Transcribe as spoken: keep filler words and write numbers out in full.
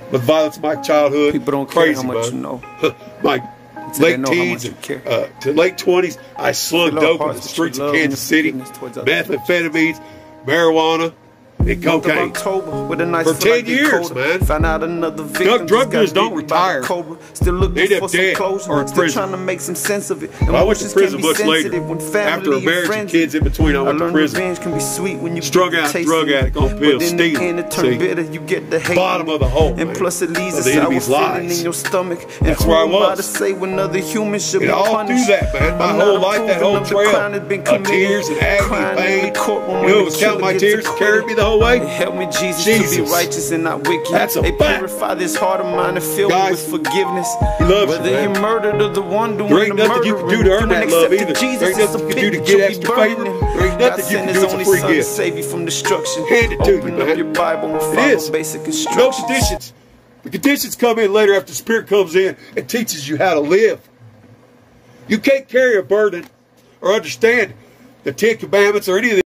with violence in my childhood. People don't Crazy, care how much bud. you know. My Until they late know how teens much you care. uh, to late twenties, I slung Fill our dope in hearts the with streets your of love Kansas and City, forgiveness towards others. methamphetamines, marijuana, and Month of cocaine. October, with a nice For feel like ten it years, colder. man. Found out another victim. Drug- drug just got dealers don't bitten by the retire. cobra. Still looking They end up for some dead closure. or in Still prison. trying to make some sense of it. And Well, I went to emotions prison can be much later. sensitive when family After a and marriage and friends. kids in between, I went to learned prison. Revenge can be sweet when you Strung get out the taste drug of it. addict on But pills, in the stealing. end, it turn See? bitter. You get the hate. Bottom of the hole, And man. plus, it leaves Of a the sour enemy's feeling lies. in your stomach. And That's who where I am I to was. say when other humans should And be all punished? through that, man. My I'm whole not life, that approving whole of the trail crime that's been of committed. tears and agony Crying and in pain. the courtroom You when know, the it was counting my killer tears, gets carried me the whole way. Help me, Jesus, to Jesus. be righteous and not wicked. That's a They fact. purify this heart of mine and fill me Guys, with forgiveness. He loves you, Whether man. you murdered or the one doing There ain't the nothing you can murdering, do to earn you that ain't love accepted either. Jesus There ain't as nothing a you can do to pit get that extra you'll be favor. burning. There ain't God nothing you sent can his do. It's a only free son to gift. save you from destruction. Hand it to you, Open man. up your Bible and It follow is. basic No instructions. conditions. The conditions come in later after the Spirit comes in and teaches you how to live. You can't carry a burden or understand the Ten Commandments or any of